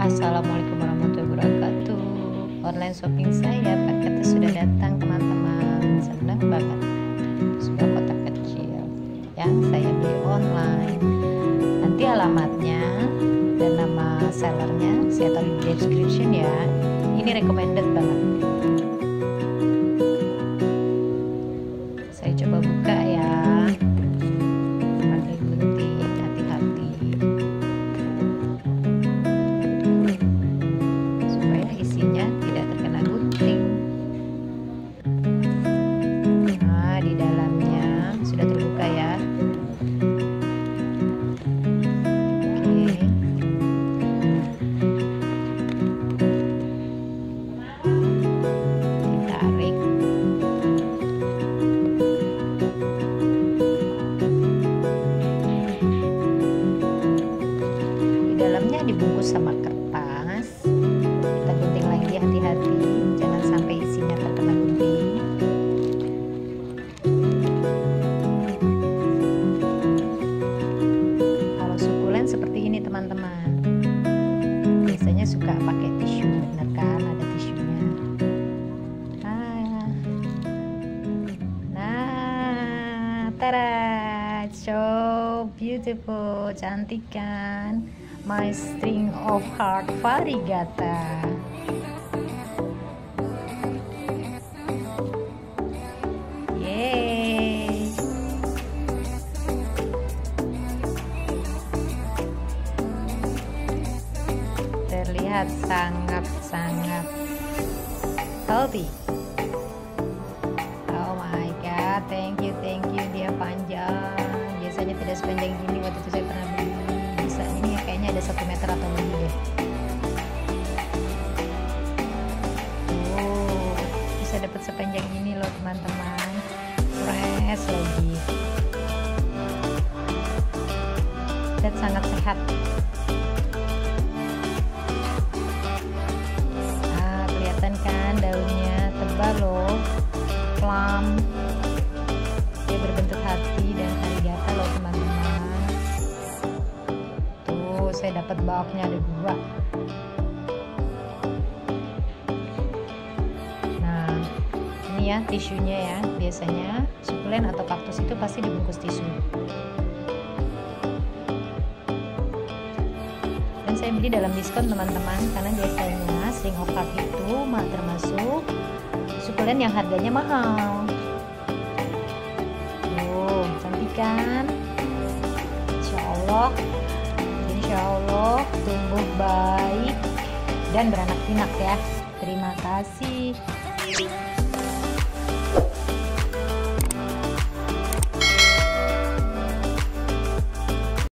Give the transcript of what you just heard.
Assalamualaikum warahmatullahi wabarakatuh. Online shopping saya paketnya sudah datang teman-teman. Senang banget. Sebuah kotak kecil yang saya beli online. Nanti alamatnya dan nama sellernya saya taruh di description ya. Ini recommended banget. Saya coba buka ya. Pakai gunting, hati-hati. Isinya tidak terkena gunting. Nah, di dalamnya sudah terbuka ya. Oke. Ditarik. Di dalamnya dibungkus sama kertas. Kita gunting lagi, hati-hati jangan sampai isinya terkena gunting. Kalau sukulen seperti ini teman-teman, biasanya suka pakai tisu, bener kan, ada tisunya. Nah, tada, so beautiful, cantik kan? My string of heart variegata. Yeay. Terlihat sangat-sangat healthy. Oh my god, thank you, dia panjang. Biasanya tidak sepanjang gini, waktu itu saya pernah beli. Bisa ini ya, kayaknya ada 1 meter atau lebih deh. Oh, bisa dapat sepanjang ini loh teman-teman. Fresh lagi dan sangat sehat. Nah, kelihatan kan daunnya tebal loh, plum. Dia berbentuk hati dan variegata loh teman-teman. Saya dapat boxnya ada 2. Nah, ini ya tisunya ya. Biasanya sukulen atau kaktus itu pasti dibungkus tisu. Dan saya beli dalam diskon teman-teman, karena biasanya string of heart itu termasuk sukulen yang harganya mahal. Tuh, cantik kan? Insya Allah tumbuh baik dan beranak pinak ya. Terima kasih.